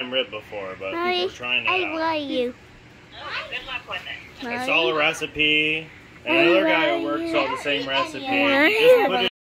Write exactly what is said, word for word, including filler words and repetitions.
rib before, but Mommy, people are trying it I out. love you. Good luck with it. I saw a recipe. Another guy who works saw the same recipe. Mommy. He just put it